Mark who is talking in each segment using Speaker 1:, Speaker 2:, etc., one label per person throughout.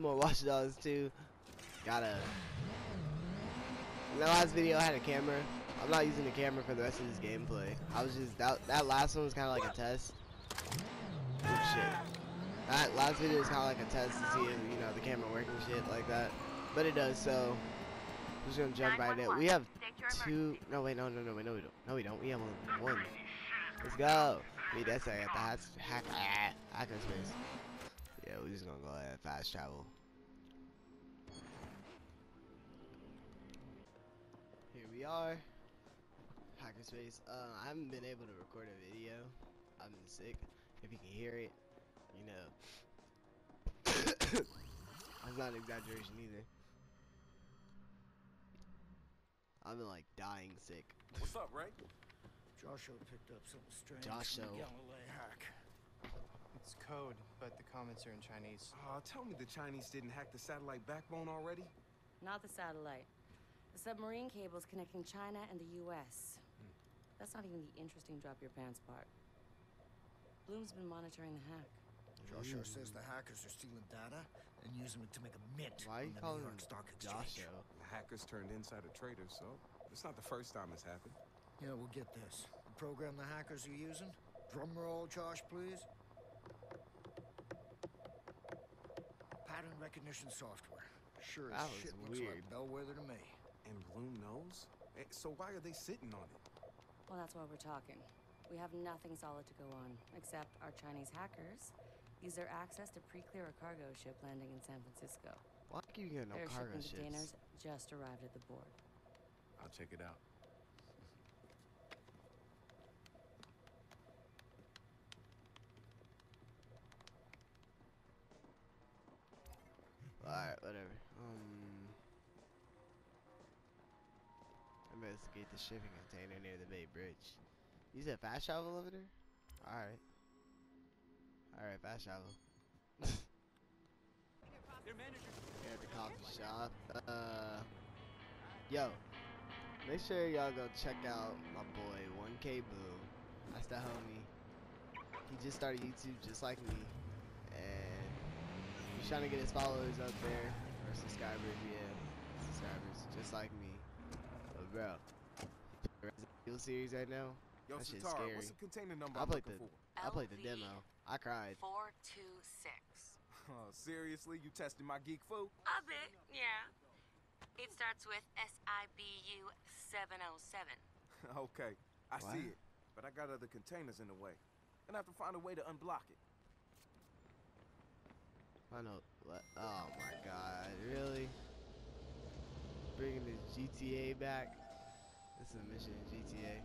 Speaker 1: more Watch Dogs 2. Gotta. In the last video, I had a camera. I'm not using the camera for the rest of this gameplay. I was just that last one was kind of like a test. Oh, shit. That last video is kind of like a test to see if the camera working shit like that. But it does. So I'm just gonna jump right in. We have two. No wait, no, we don't. No, we don't. We have one. Let's go. Wait, that's I got the hacker space. Yeah, we're just gonna go ahead and fast travel. Here we are. Hackerspace. I haven't been able to record a video. I've been sick. If you can hear it, that's not an exaggeration either. I've been like dying sick.
Speaker 2: What's up, Ray?
Speaker 3: Joshua picked up something strange.
Speaker 1: Joshua.
Speaker 3: From the Galilei hack.
Speaker 4: It's code, but the comments are in Chinese.
Speaker 2: Tell me the Chinese didn't hack the satellite backbone already?
Speaker 5: Not the satellite. The submarine cables connecting China and the U.S. That's not even the interesting drop your pants part. Bloom's been monitoring the hack.
Speaker 3: Joshua says the hackers are stealing data and using it to make a mint.
Speaker 1: Why are you
Speaker 3: on the
Speaker 1: calling
Speaker 3: New
Speaker 1: him
Speaker 3: York Stock Exchange.
Speaker 1: Joshua?
Speaker 2: The hackers turned insider traders, so it's not the first time it's happened.
Speaker 3: Yeah, we'll get this. The program the hackers are using? Drum roll, Josh, please. Pattern recognition software. Sure as shit looks like bellwether to me.
Speaker 2: And Bloom knows? So why are they sitting on it?
Speaker 5: Well, that's why we're talking. We have nothing solid to go on, except our Chinese hackers use their access to pre-clear a cargo ship landing in San Francisco.
Speaker 1: Why do you get no
Speaker 5: Their
Speaker 1: cargo
Speaker 5: shipping
Speaker 1: ships?
Speaker 5: containers just arrived at the port.
Speaker 2: I'll check it out.
Speaker 1: Alright, whatever. Investigate the shipping container near the Bay Bridge. You said fast travel over there? Alright. Alright, fast travel. Here at the coffee shop. Yo. Make sure y'all go check out my boy 1K Boo. That's the homie. He just started YouTube just like me. And he's trying to get his followers up there. Or subscribers, yeah. Subscribers, just like me. But bro, Resident Evil series right now.
Speaker 2: Yo,
Speaker 1: That shit's
Speaker 2: Satara,
Speaker 1: scary.
Speaker 2: what's the container number
Speaker 1: I
Speaker 2: I'm
Speaker 1: played
Speaker 2: looking for?
Speaker 1: I played the demo. I cried.
Speaker 5: 426.
Speaker 2: Oh, seriously? You testing my geek food?
Speaker 5: A bit, yeah. It starts with SIBU 707.
Speaker 2: Okay, I
Speaker 1: What?
Speaker 2: see it. But I got other containers in the way. And I have to find a way to unblock it.
Speaker 1: I know what? Oh my god, really? Bringing the GTA back? This is a mission in GTA.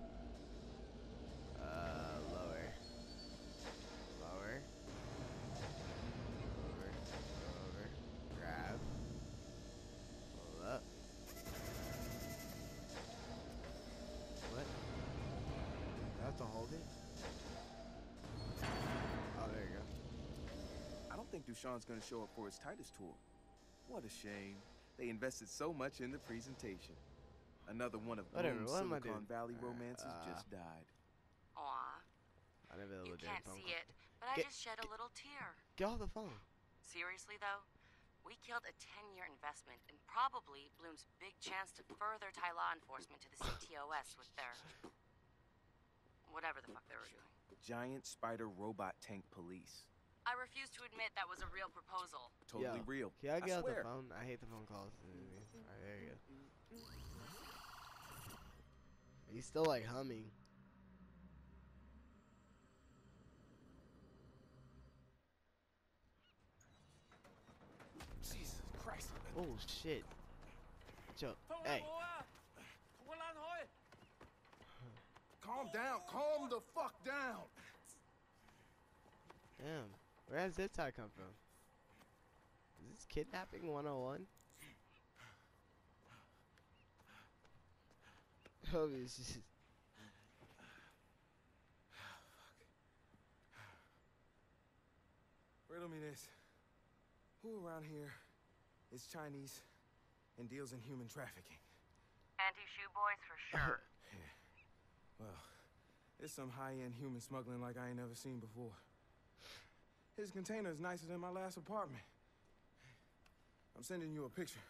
Speaker 1: Lower. Lower. Over. Grab. Hold up. What? Do I have to hold it? Oh, there you go.
Speaker 2: I don't think Dushan's gonna show up for his Titus tour. What a shame. They invested so much in the presentation. Another one of Bloom's Silicon Valley romances just died.
Speaker 5: Aw,
Speaker 1: I never
Speaker 5: you
Speaker 1: able to
Speaker 5: can't
Speaker 1: phone
Speaker 5: see
Speaker 1: call.
Speaker 5: it, but I just shed a little tear.
Speaker 1: Get off the phone.
Speaker 5: Seriously, though, we killed a 10-year investment and probably Bloom's big chance to further tie law enforcement to the CTOS with their... whatever the fuck they were doing.
Speaker 2: Giant spider robot tank police.
Speaker 5: I refuse to admit that was a real proposal.
Speaker 2: Totally
Speaker 1: Yo,
Speaker 2: real.
Speaker 1: Can I get off the
Speaker 2: swear.
Speaker 1: phone? I hate the phone calls. Alright, there you go. He's still like humming.
Speaker 2: Jesus Christ.
Speaker 1: Oh shit. Yo, hey.
Speaker 2: Calm down. Calm the fuck down.
Speaker 1: Damn. Where has this tie come from? Is this kidnapping 101? Oh, it's just...
Speaker 2: Riddle me this. Who around here is Chinese and deals in human trafficking?
Speaker 5: Anti-shoe boys for sure.
Speaker 2: Yeah. Well, it's some high-end human smuggling like I ain't never seen before. His container is nicer than my last apartment. I'm sending you a picture.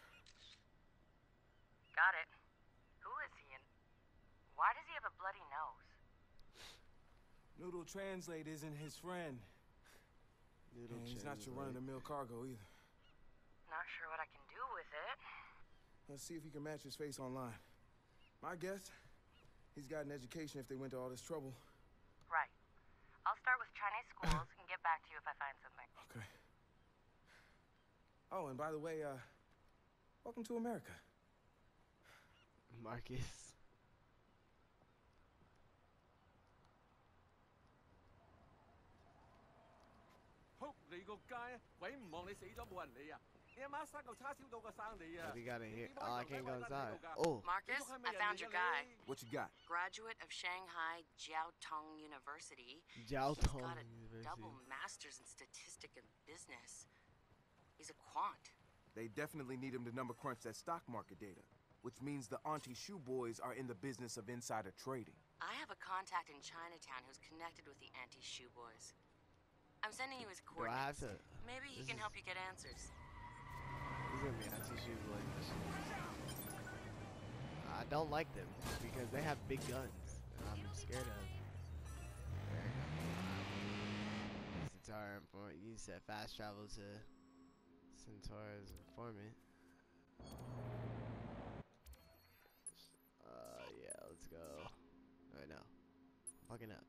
Speaker 5: Got it. Who is he and why does he have a bloody nose?
Speaker 2: Noodle Translate isn't his friend. And he's not your run-of-the-mill cargo either.
Speaker 5: Not sure what I can do with it.
Speaker 2: Let's see if you can match his face online. My guess, he's got an education if they went to all this trouble.
Speaker 5: Right. I'll start with Chinese schools and get back to you if I find something.
Speaker 2: Okay. Oh, and by the way, welcome to America.
Speaker 1: Marcus. What do you got in here? Oh, I can't go inside. Oh.
Speaker 5: Marcus, I found your guy.
Speaker 2: What you got?
Speaker 5: Graduate of Shanghai Jiaotong University.
Speaker 1: Jiaotong
Speaker 5: He's got a
Speaker 1: University.
Speaker 5: double master's in statistics and business. He's a quant.
Speaker 2: They definitely need him to number crunch that stock market data, which means the Auntie Shoe Boys are in the business of insider trading.
Speaker 5: I have a contact in Chinatown who's connected with the anti-shoe boys. I'm sending you his
Speaker 1: Do I have
Speaker 5: coordinates.
Speaker 1: to?
Speaker 5: Maybe he can help you get answers.
Speaker 1: This is gonna be anti-shoe boys. I don't like them because they have big guns, and I'm scared of. Centaur informant. You said fast travel to Centaur's informant. Yeah, let's go. Right now, fucking up.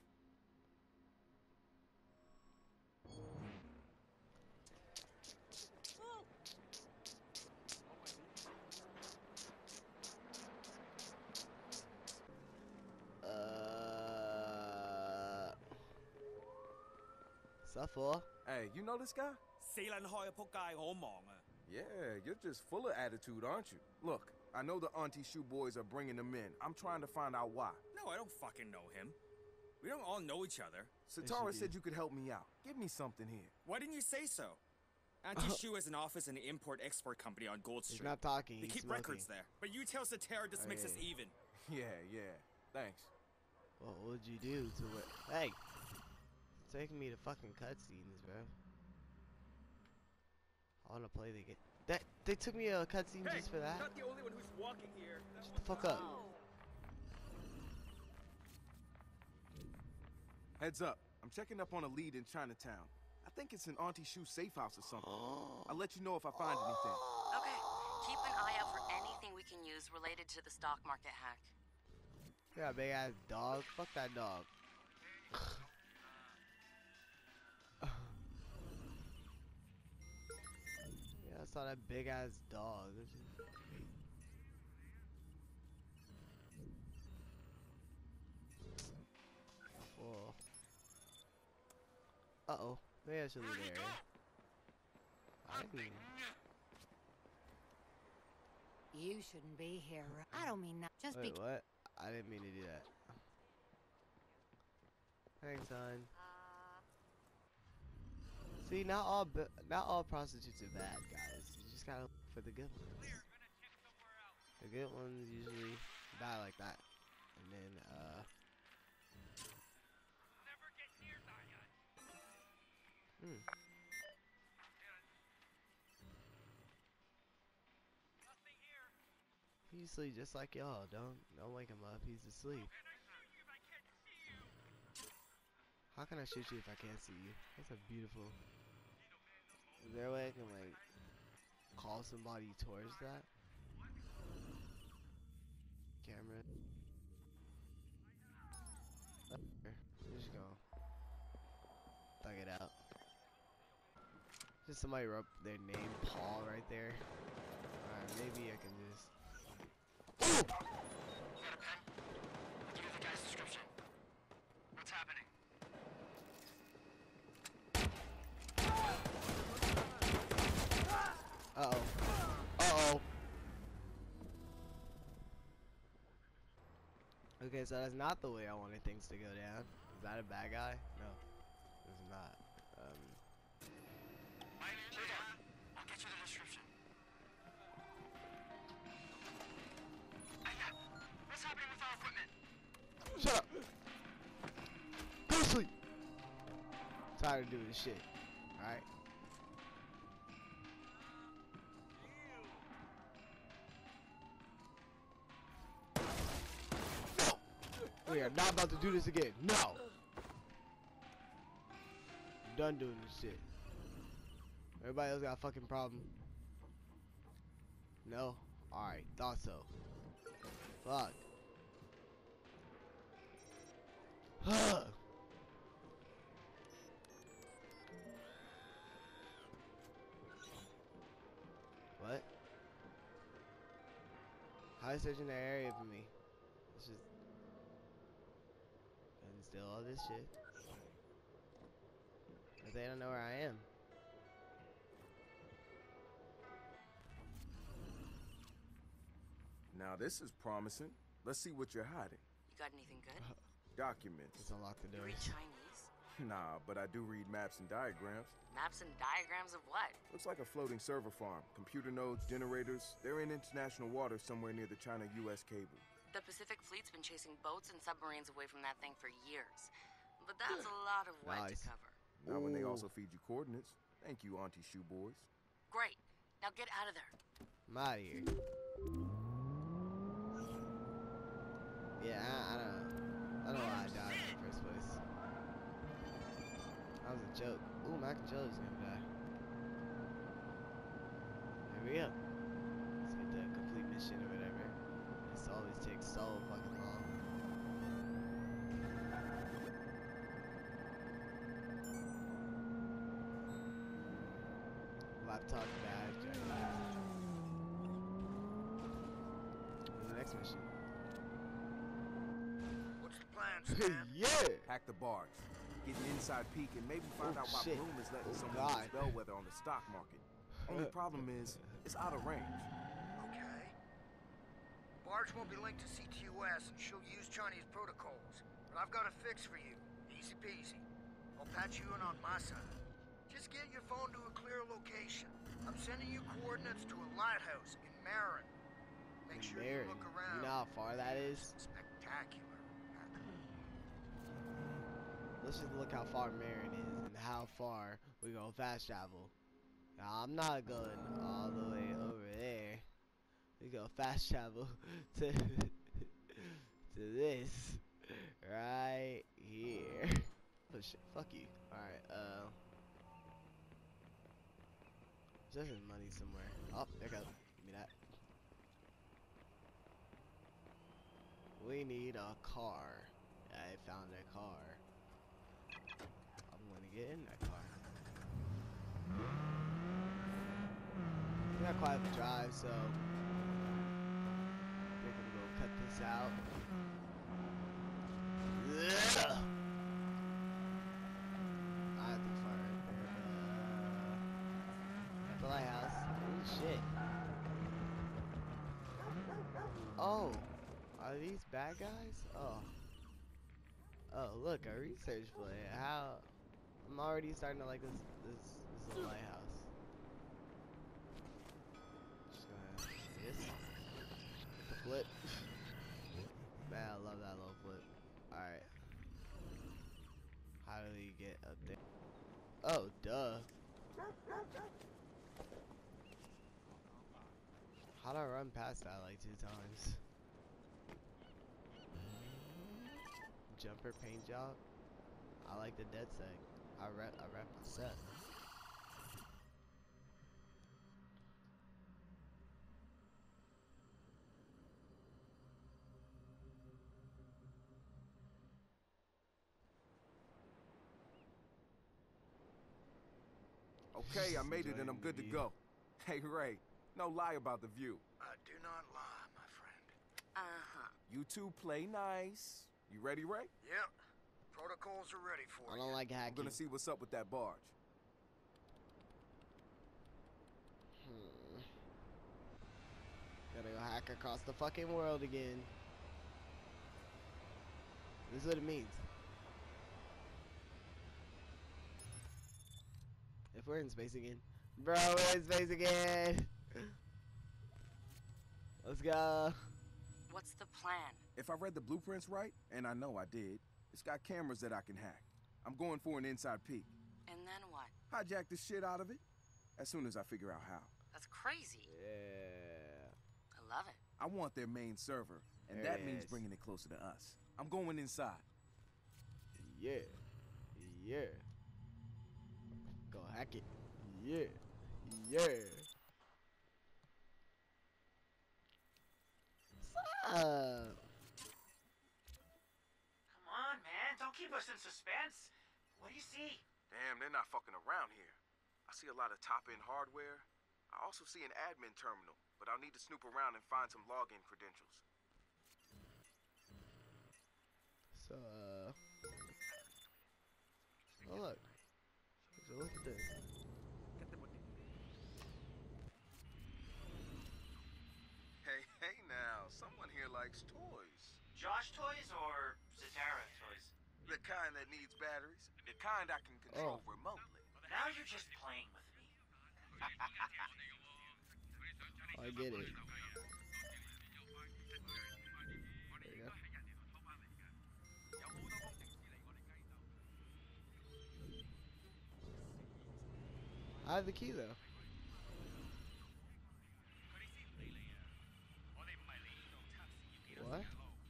Speaker 1: What's up, fool?
Speaker 2: Hey, you know this guy? Yeah, you're just full of attitude, aren't you? Look, I know the Auntie Shoe Boys are bringing him in. I'm trying to find out why.
Speaker 6: No, I don't fucking know him. We don't all know each other.
Speaker 2: Satara said you could help me out. Give me something here.
Speaker 6: Why didn't you say so? Auntie Shoe has an office in an import-export company on Gold Street.
Speaker 1: He's not talking,
Speaker 6: They
Speaker 1: he's
Speaker 6: keep
Speaker 1: smoking.
Speaker 6: records there. But you tell Satara just makes us even.
Speaker 2: Yeah. Thanks.
Speaker 1: What would you do to it? Hey! It's taking me to fucking cutscenes, bro. I wanna play the game. They took me a cutscene just for that?
Speaker 6: Not the only one who's walking here.
Speaker 1: Shut the fuck up.
Speaker 2: Heads up. I'm checking up on a lead in Chinatown. I think it's an Auntie Shoe safe house or something. I'll let you know if I find anything.
Speaker 5: Okay, keep an eye out for anything we can use related to the stock market hack.
Speaker 1: You got a big ass dog? Fuck that dog. Yeah, I saw that big ass dog. Whoa. Uh-oh. Maybe I should leave the area. I didn't.
Speaker 7: You shouldn't be here. I don't mean that. Just
Speaker 1: Wait, what? I didn't mean to do that. Thanks, hon. See, not all prostitutes are bad, guys. You just gotta look for the good ones. The good ones usually die like that, and then He's asleep just like y'all. Don't wake him up. He's asleep. How can I shoot you if I can't see you? That's a beautiful. Is there a way I can like call somebody towards that? Camera. We're just gonna thug it out. Just somebody wrote their name, Paul, right there. Alright, maybe I can just.
Speaker 8: You got a pen? I'll give you the guy's description. What's happening?
Speaker 1: Uh-oh. Uh-oh. Okay, so that's not the way I wanted things to go down. Is that a bad guy? No. It's not.
Speaker 8: I'll get you the description. What's happening with our equipment?
Speaker 1: Shut up! Go to sleep! Tired of doing this shit. Alright? We are not about to do this again. No. I'm done doing this shit. Everybody else got a fucking problem. No? Alright, thought so. Fuck. What? How is searching the area for me? It's just and still all this shit. But they don't know where I am.
Speaker 2: Now this is promising. Let's see what you're hiding.
Speaker 5: You got anything good?
Speaker 2: Documents.
Speaker 1: It's unlocked the
Speaker 5: You
Speaker 1: doors.
Speaker 5: read Chinese?
Speaker 2: Nah, but I do read maps and diagrams.
Speaker 5: Maps and diagrams of what?
Speaker 2: Looks like a floating server farm. Computer nodes, generators. They're in international waters somewhere near the China-US cable.
Speaker 5: The Pacific Fleet's been chasing boats and submarines away from that thing for years. But that's a lot of wet to cover.
Speaker 2: Now when they also feed you coordinates. Thank you, Auntie Shoe Boys.
Speaker 5: Great. Now get out of there.
Speaker 1: I'm out of here. Yeah, I don't know why I died in the first place. That was a joke. Ooh, my controller's gonna die. Here we go. Let's get the complete mission or whatever. This always takes so fucking long. Laptop badge. What's the next mission?
Speaker 3: What's the plan, Stan?
Speaker 1: Yeah!
Speaker 2: Hack the barge. Get an inside peek and maybe find out why
Speaker 1: shit.
Speaker 2: Bloom is letting someone
Speaker 1: God.
Speaker 2: use bellwether on the stock market. Only problem is, it's out of range.
Speaker 3: Okay. Barge won't be linked to CTOS and she'll use Chinese protocols. But I've got a fix for you. Easy peasy. I'll patch you in on my side. Just get your phone to a clear location. I'm sending you coordinates to a lighthouse in Marin. Make sure you look around.
Speaker 1: You know how far that is?
Speaker 3: Spectacular.
Speaker 1: Let's just look how far Marin is and how far we go fast travel. Now, I'm not going all the way over there. We go fast travel to to this right here. Oh shit! Fuck you. All right. There's money somewhere. Oh, there goes. Give me that. We need a car. I found a car. I'm gonna get in that car. We got quite a drive, so I think I'm gonna cut this out. Ugh. I have to fire right there. At the lighthouse. Oh shit. Oh, are these bad guys? Oh. Oh, look, a research play. How? I'm already starting to like this little lighthouse. Just gonna do this. The flip. Man, I love that little flip. Alright. How do we get up there? Oh, duh. How'd I run past that like 2 times? Jumper paint job. I like the dead seg. I rep my set.
Speaker 2: Okay, I made it and I'm good to go. Hey, Ray, no lie about the view.
Speaker 3: I do not lie, my friend.
Speaker 5: Uh-huh.
Speaker 2: You two play nice. You ready, Ray?
Speaker 3: Yep. Protocols are ready for
Speaker 1: I
Speaker 3: you.
Speaker 1: don't like hacking.
Speaker 2: I'm gonna see what's up with that barge.
Speaker 1: Gotta go hack across the fucking world again. This is what it means. If we're in space again. Bro, we're in space again. Let's go.
Speaker 5: What's the plan?
Speaker 2: If I read the blueprints right, and I know I did, it's got cameras that I can hack. I'm going for an inside peek.
Speaker 5: And then what?
Speaker 2: Hijack the shit out of it, as soon as I figure out how.
Speaker 5: That's crazy.
Speaker 1: Yeah.
Speaker 5: I love it.
Speaker 2: I want their main server, and
Speaker 1: There
Speaker 2: that
Speaker 1: it
Speaker 2: means
Speaker 1: is.
Speaker 2: bringing it closer to us. I'm going inside.
Speaker 1: Yeah. Yeah. Go hack it. Yeah. Yeah. What's up?
Speaker 8: Come on, man. Don't keep us in suspense. What do you see?
Speaker 2: Damn, they're not fucking around here. I see a lot of top-end hardware. I also see an admin terminal, but I'll need to snoop around and find some login credentials.
Speaker 1: So, oh look. So look at this.
Speaker 2: Hey now, someone here likes toys.
Speaker 8: Josh toys or Zatara toys?
Speaker 2: The kind that needs batteries, the kind I can control remotely.
Speaker 8: Now you're just playing with me.
Speaker 1: I get it. There you go. I have the key though. What?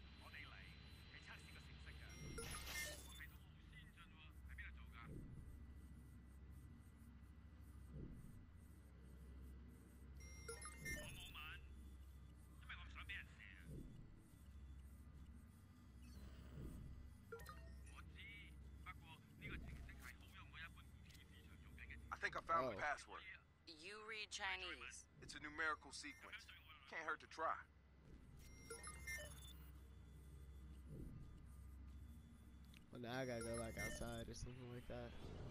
Speaker 2: I think I found the password.
Speaker 5: You read Chinese.
Speaker 2: It's a numerical sequence. Can't hurt to try.
Speaker 1: Well, now I gotta go like outside or something like that.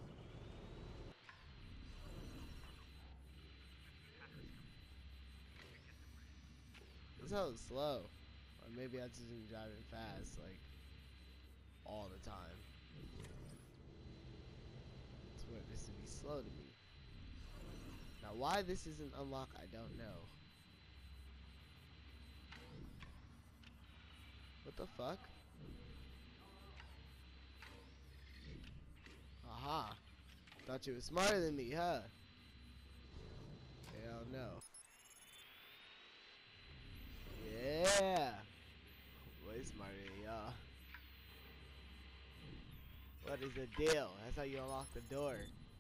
Speaker 1: It's so slow. Or maybe I just been driving fast, like, all the time. It's what this to be slow to me. Now, why this isn't unlocked, I don't know. What the fuck? Aha. Thought you were smarter than me, huh? Hell no. Yeah. Way smarter than y'all. What is the deal? That's how you unlock the door.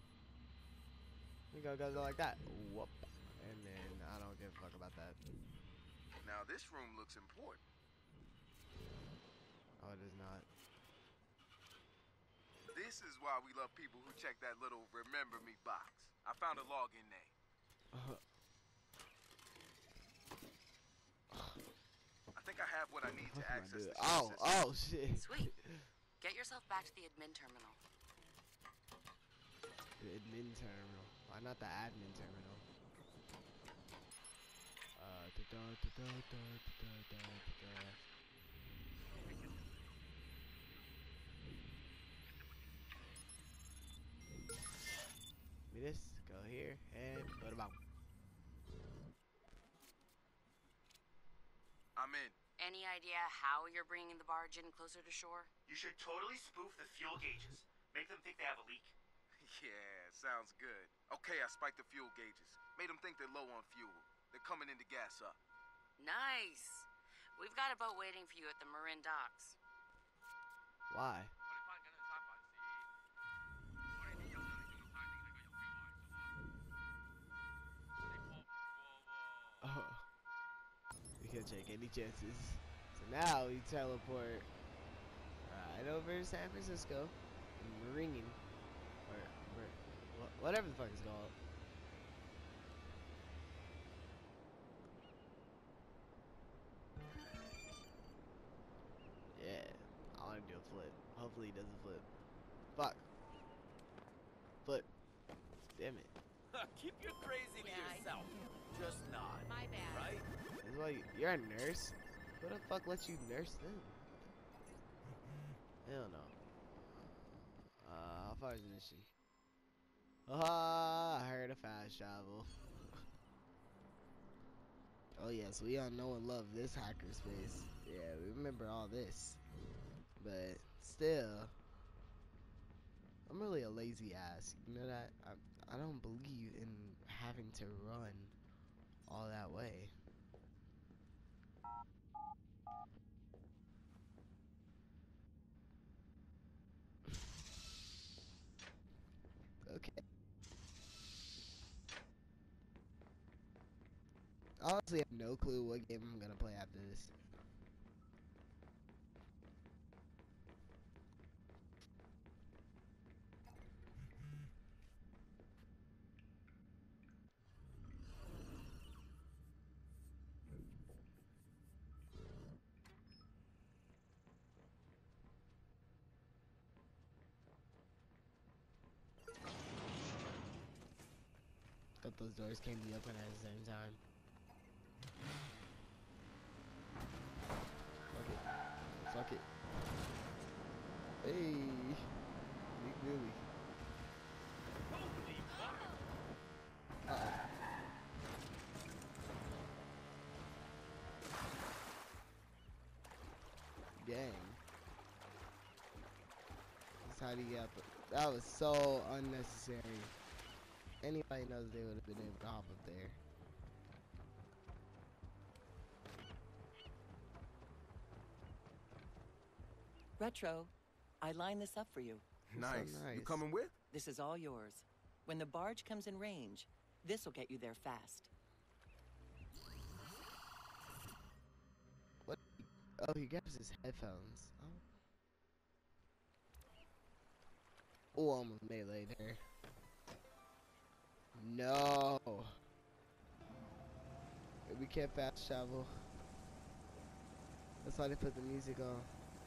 Speaker 1: We gonna go like that. Whoop. And then I don't give a fuck about that.
Speaker 2: Now this room looks important.
Speaker 1: Oh, it is not.
Speaker 2: This is why we love people who check that little remember me box. I found a login name. I think I have what I need to access the
Speaker 1: Oh,
Speaker 2: system.
Speaker 1: oh shit.
Speaker 5: Sweet. Get yourself back to the admin terminal.
Speaker 1: The admin terminal. Why not the admin terminal? Give me this. Go here and go to bottom.
Speaker 2: I'm in.
Speaker 5: Any idea how you're bringing the barge in closer to shore?
Speaker 8: You should totally spoof the fuel gauges. Make them think they have a leak.
Speaker 2: Yeah, sounds good. Okay, I spiked the fuel gauges. Made them think they're low on fuel. They're coming in to gas up.
Speaker 5: Nice. We've got a boat waiting for you at the Marin docks.
Speaker 1: Why? Oh. We can't take any chances. So now we teleport right over to San Francisco. Ringing. Or whatever the fuck it's called. Yeah. I want to do a flip. Hopefully he doesn't flip. Fuck. Flip. Damn it.
Speaker 9: Keep your crazy to yourself. Just nod.
Speaker 5: My bad.
Speaker 9: Right?
Speaker 1: That's why you're a nurse. Who the fuck lets you nurse them? Hell no. How far is this shit? Ah, I heard a fast travel. Oh yes, we all know and love this hacker space. Yeah, we remember all this. But still, I'm really a lazy ass. You know that? I don't believe in having to run all that way. Okay. I honestly have no clue what game I'm gonna play after this. Thought those doors can't be open at the same time. Fuck it. Fuck it. Hey. Big Billy. Uh-oh. Dang. That's how do you get up? That was so unnecessary. Anybody knows they would have been able to hop up there.
Speaker 10: Retro, I lined this up for you.
Speaker 2: Nice.
Speaker 1: So nice.
Speaker 2: You coming with?
Speaker 10: This is all yours. When the barge comes in range, this will get you there fast.
Speaker 1: What? Oh, he grabs his headphones. Oh, almost melee there. No. We can't fast travel. That's why they put the music on.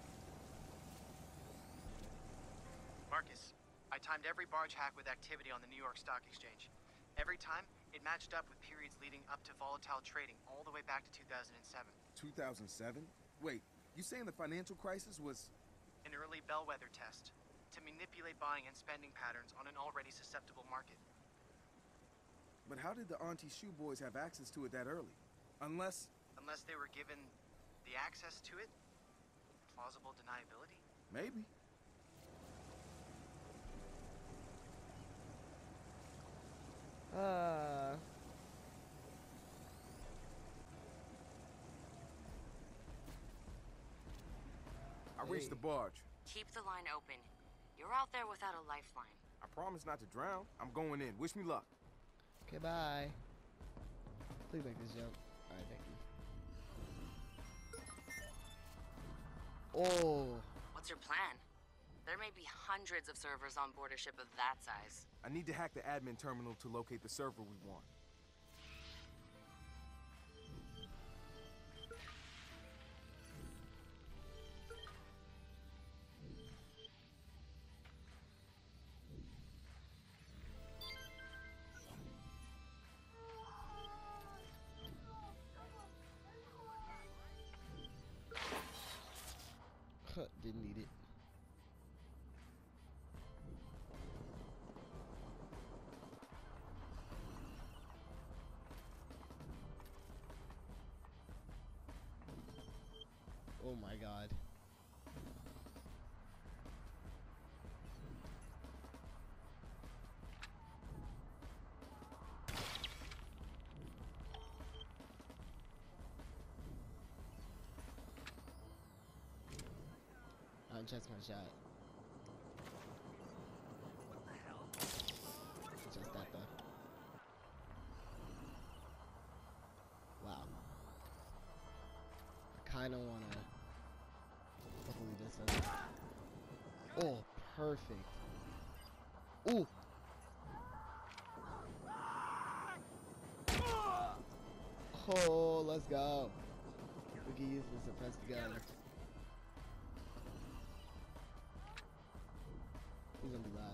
Speaker 11: Marcus, I timed every barge hack with activity on the New York Stock Exchange. Every time, it matched up with periods leading up to volatile trading all the way back to 2007.
Speaker 2: 2007? Wait, you saying the financial crisis was...
Speaker 11: An early bellwether test to manipulate buying and spending patterns on an already susceptible market.
Speaker 2: But how did the Auntie Shoe Boys have access to it that early? Unless
Speaker 11: they were given the access to it? Plausible deniability?
Speaker 2: maybe. I reached the barge.
Speaker 5: Keep the line open. You're out there without a lifeline.
Speaker 2: I promise not to drown. I'm going in. Wish me luck.
Speaker 1: Okay, bye. Please make this jump. Alright, thank you. Oh.
Speaker 5: What's your plan? There may be hundreds of servers on board a ship of that size.
Speaker 2: I need to hack the admin terminal to locate the server we want.
Speaker 1: Didn't need it. Oh my god. Just my shot.
Speaker 9: What the hell?
Speaker 1: Just that though. Wow. I kind of want to. Hopefully this doesn't. Oh, perfect. Ooh. Oh, let's go. We can use this to press the gun. He's gonna be loud.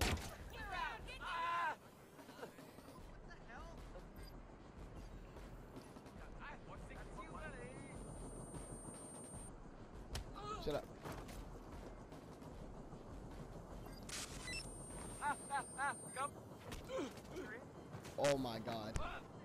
Speaker 1: Shut up. Oh my god.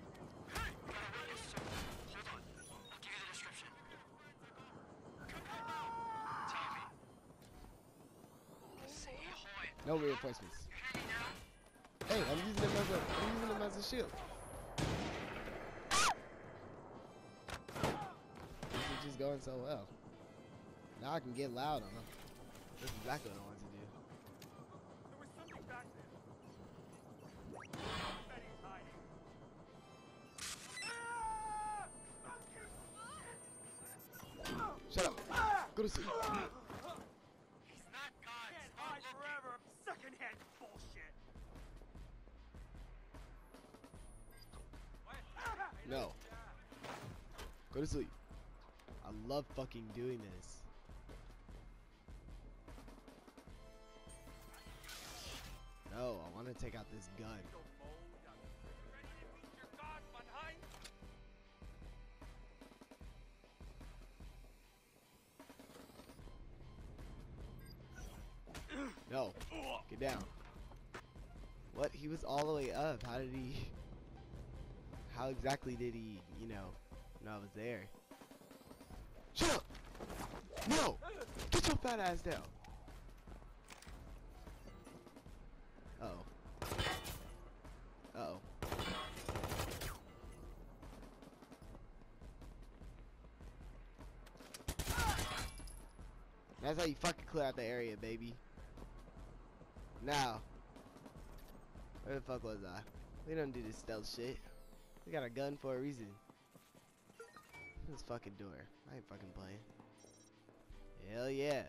Speaker 1: No reinforcements. Hey, I'm using them as a shield. This is just going so well. Now I can get loud on them. That's exactly what I wanted to do.
Speaker 9: There was something back there.
Speaker 1: Go to sleep.
Speaker 9: He's not gone. Can't hide forever. Secondhand bullshit.
Speaker 1: No. Go to sleep. I love fucking doing this. No, I want to take out this gun. No, get down. What? He was all the way up. How did he... How exactly did he, you know I was there? Shut up! No! Get your fat ass down. Uh-oh. Uh-oh. That's how you fucking clear out the area, baby. Now, where the fuck was I? We don't do this stealth shit. We got a gun for a reason. This fucking door. I ain't fucking playing. Hell yeah.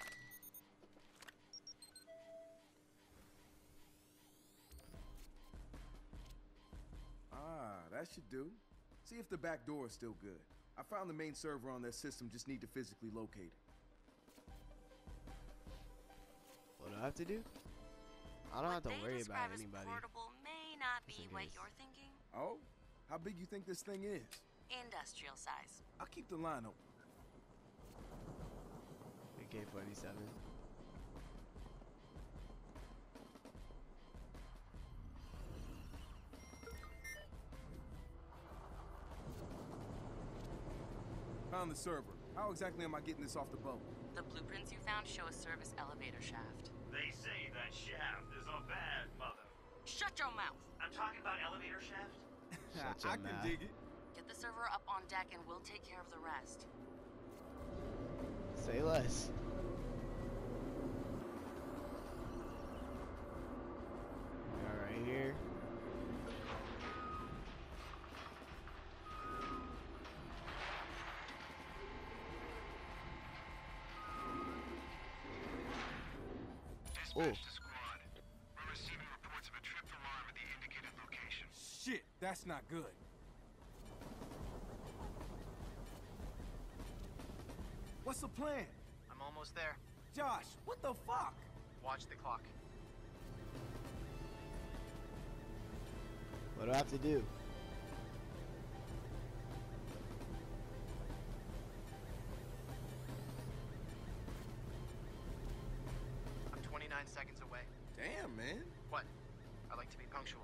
Speaker 2: Ah, that should do. See if the back door is still good. I found the main server on that system, just need to physically locate it.
Speaker 1: What do I have to do? I don't have to worry about
Speaker 5: What they
Speaker 1: anybody.
Speaker 5: describe as portable may not be what
Speaker 1: Yes.
Speaker 5: you're thinking.
Speaker 2: Oh? How big you think this thing is?
Speaker 5: Industrial size.
Speaker 2: I'll keep the line open.
Speaker 1: AK-47.
Speaker 2: Found the server. How exactly am I getting this off the boat?
Speaker 5: The blueprints you found show a service elevator shaft.
Speaker 9: They say that shaft is a bad mother.
Speaker 5: Shut your mouth!
Speaker 9: I'm talking about elevator shaft.
Speaker 1: Shut your
Speaker 2: I can
Speaker 1: mouth.
Speaker 2: dig it.
Speaker 5: Get the server up on deck and we'll take care of the rest.
Speaker 1: Say less. We are right here.
Speaker 8: Dispatch to squad. We're receiving reports of a tripped alarm at the indicated location.
Speaker 2: Shit, that's not good. What's the plan?
Speaker 11: I'm almost there.
Speaker 2: Josh, what the fuck?
Speaker 11: Watch the clock.
Speaker 1: What do I have to do?
Speaker 11: I'm 29 seconds away.
Speaker 2: Damn, man.
Speaker 11: What? I like to be punctual.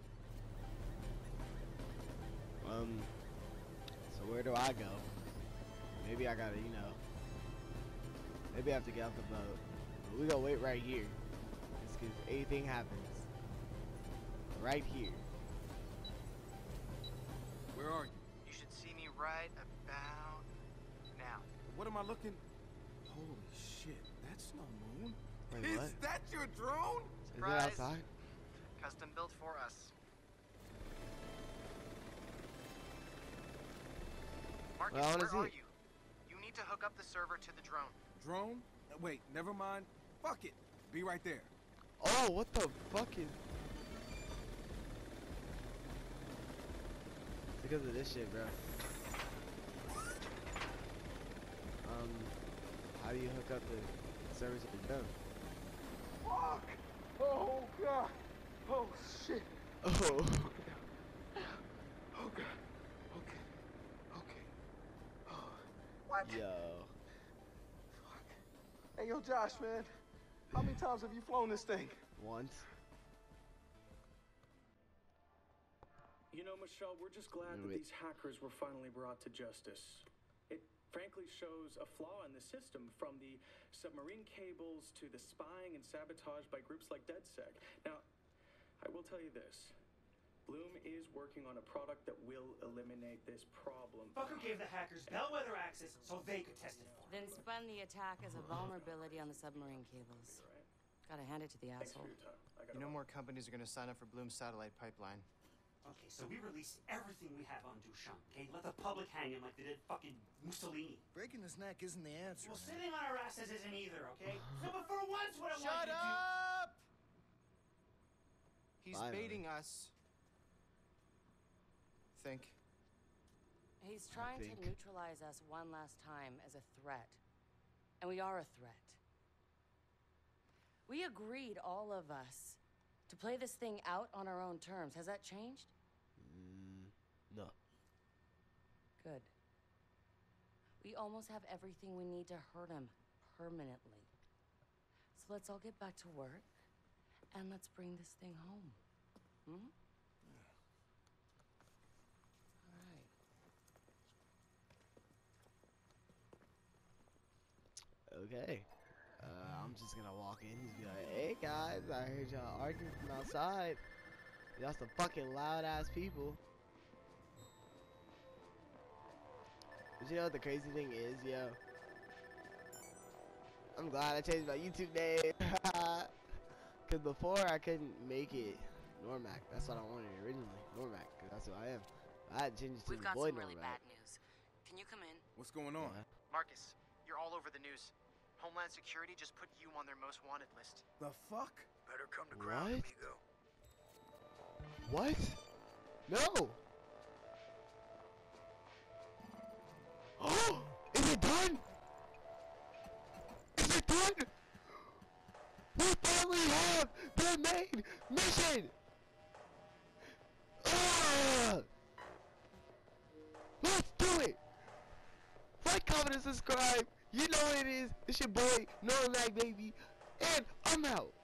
Speaker 1: So where do I go? Maybe I gotta, maybe I have to get off the boat. But we gonna wait right here. Just cause anything happens. Right here.
Speaker 2: Where are you?
Speaker 11: You should see me right about now.
Speaker 2: What am I looking? Holy shit, that's no moon.
Speaker 1: Wait,
Speaker 2: Is
Speaker 1: what?
Speaker 2: that your drone?
Speaker 1: Is it
Speaker 11: Surprise.
Speaker 1: outside?
Speaker 11: Custom built for us. Marcus,
Speaker 1: Well, I wanna
Speaker 11: where
Speaker 1: see
Speaker 11: are
Speaker 1: it.
Speaker 11: you? You need to hook up the server to the drone.
Speaker 2: Drone? Wait, never mind. Fuck it. Be right there.
Speaker 1: Oh, what the fuck is... It's because of this shit, bro. How do you hook up the server to the drone?
Speaker 2: Fuck! Oh, God. Oh, shit.
Speaker 1: Oh.
Speaker 2: Oh, God. Okay. Okay. Oh. What?
Speaker 1: Yo.
Speaker 2: Fuck. Hey, yo, Josh, man. How many times have you flown this thing?
Speaker 1: Once.
Speaker 12: You know, Michelle, we're just glad that these hackers were finally brought to justice. It frankly shows a flaw in the system, from the submarine cables to the spying and sabotage by groups like DedSec. Now, I will tell you this. Bloom is working on a product that will eliminate this problem.
Speaker 9: Fucker gave the hackers bellwether access so they could test it for him.
Speaker 5: Then spun the attack as a vulnerability on the submarine cables. Gotta hand it to the
Speaker 12: Thanks for
Speaker 5: asshole.
Speaker 12: your time.
Speaker 4: You know more companies are gonna sign up for Bloom's satellite pipeline.
Speaker 9: Okay, so we release everything we have on Dushan, okay? Let the public hang him like they did fucking Mussolini.
Speaker 3: Breaking his neck isn't the answer.
Speaker 9: Well, sitting on our asses isn't either, okay? So, but for once, what I want
Speaker 4: Shut
Speaker 9: you to
Speaker 4: up! He's
Speaker 1: Finally.
Speaker 4: baiting us. Think.
Speaker 5: He's trying to neutralize us one last time as a threat. And we are a threat. We agreed, all of us, to play this thing out on our own terms. Has that changed?
Speaker 1: No.
Speaker 5: Good. We almost have everything we need to hurt him permanently. So let's all get back to work, and let's bring this thing home. Hmm?
Speaker 1: Okay. I'm just gonna walk in. He's gonna be like, "Hey guys, I heard y'all arguing from outside. Y'all some fucking loud ass people." But you know what the crazy thing is, yo? I'm glad I changed my YouTube name. Cause before I couldn't make it Normac. That's what I wanted originally, Normac. Cause that's who I am. I had to change it to
Speaker 5: We've
Speaker 1: the
Speaker 5: got
Speaker 1: boy
Speaker 5: some really
Speaker 1: Normac.
Speaker 5: bad news. Can you come in?
Speaker 2: What's going on?
Speaker 11: Marcus, you're all over the news. Homeland Security just put you on their most wanted list.
Speaker 3: The fuck? Better come to ground,
Speaker 1: What?
Speaker 3: amigo.
Speaker 1: What? No! Oh! Is it done? Is it done? We finally have the main mission! Let's do it! Like, comment, and subscribe. You know what it is. It's your boy, Normac, baby. And I'm out.